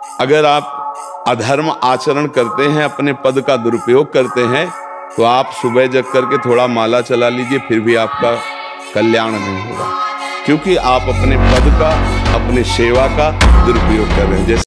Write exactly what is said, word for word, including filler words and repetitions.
अगर आप अधर्म आचरण करते हैं, अपने पद का दुरुपयोग करते हैं, तो आप सुबह जग करके थोड़ा माला चला लीजिए, फिर भी आपका कल्याण नहीं होगा, क्योंकि आप अपने पद का, अपने सेवा का दुरुपयोग कर रहे हैं। जैसे